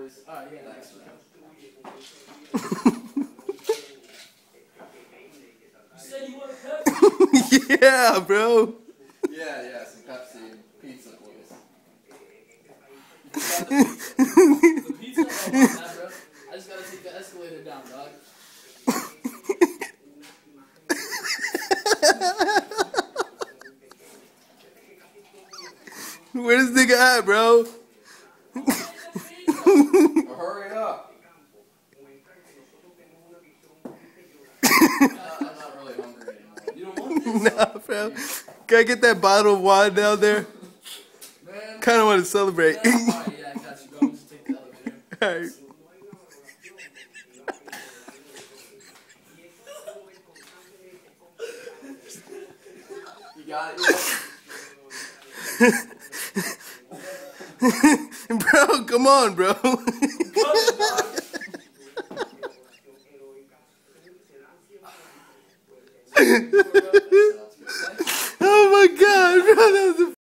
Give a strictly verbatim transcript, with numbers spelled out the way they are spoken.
boys. Alright, yeah. Thanks, man. You said you want Pepsi? Yeah, bro. Yeah, yeah, some Pepsi and pizza, boys. The pizza? Oh, my bad, bro. I just gotta take the escalator down, dog. Where this nigga at, bro? Hurry up. I'm not really hungry anymore. You don't want this? Nah, bro. Can I get that bottle of wine down there? Man. Kind of want to celebrate. Yeah, alright, yeah, I got you, bro. Just take the elevator. Alright. You got it, Bro, come on, bro. yeah?